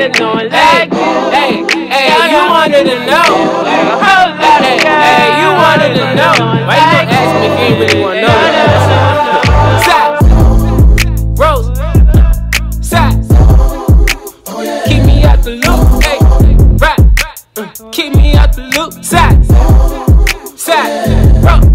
to know it like this. Hey, you wanted to know. Hey, you wanted to know. Why you gonna ask me if you ain't really wanna know? Size, Rose, size. Keep me out the loop. Hey, right. Keep me out the loop. Size, Rose.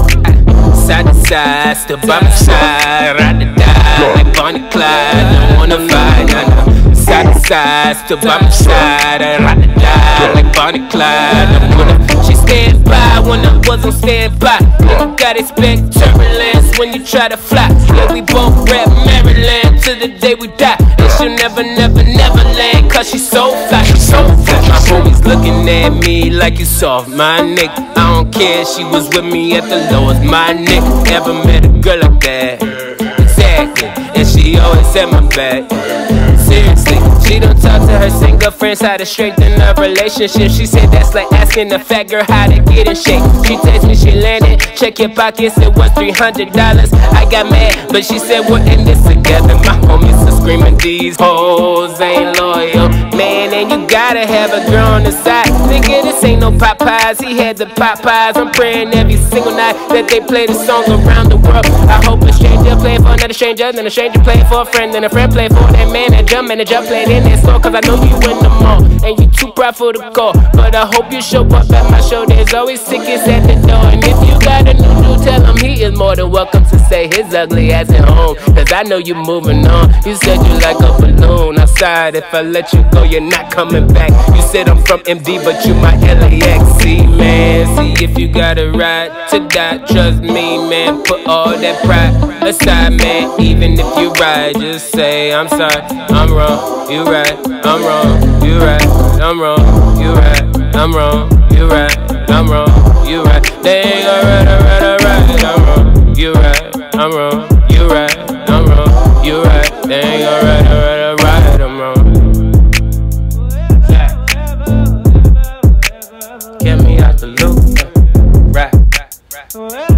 Side to side, still by my side, ride or die, like Bonnie Clyde, don't wanna fight, Side to side, still by my side, ride or die, like Bonnie Clyde, don't wanna. She stand by when I wasn't stand by. You gotta expect turbulence when you try to fly. Yeah, we both rap Maryland till the day we die. And she'll never land, cause she's so fly, she's so fly. My homies looking at me like you soft, my nigga. I don't care, she was with me at the lowest, my nigga. Never met a girl like that, exactly. And she always had my back, seriously. She don't talk to her single friends how to strengthen her relationship. She said that's like asking a fat girl how to get in shape. She texted me, she landed, check your pockets, it was $300. I got mad, but she said we're in this together. My homies are screaming, these hoes ain't loyal, man, and you gotta have a girl on the side. Nigga, this ain't no Popeyes, he had the Popeyes. I'm praying every single night that they play the song around the world. I hope a stranger play for another stranger, then a stranger play for a friend, then a friend play for that manager played in that store, cause I know you in the mall and you too proud for the call. But I hope you show up at my show, there's always tickets at the door. And if you got a new dude, tell him he is more than welcome to say his ugly ass at home, cause I know you moving on. You said you like a balloon outside, if I let you go you're not coming back. You said I'm from MD but you my LAX. See man, see if you got a right to die, trust me man, put all that pride aside man. Even if you right, just say I'm sorry, I'm wrong, you right, I'm wrong, you right, I'm wrong, you right, I'm wrong, you right, I'm wrong, you right. They ain't alright, I'm wrong, you right, I'm wrong, you right, I'm wrong, you right. They ain't alright, I'm wrong. Get me out the loop, right.